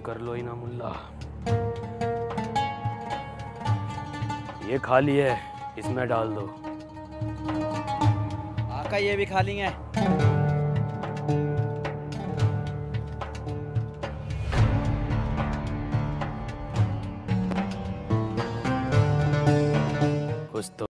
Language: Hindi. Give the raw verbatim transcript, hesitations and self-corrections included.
कर लो इना मुल्ला। ये खाली है, इसमें डाल दो। आका ये भी खा लेंगे। कुछ तो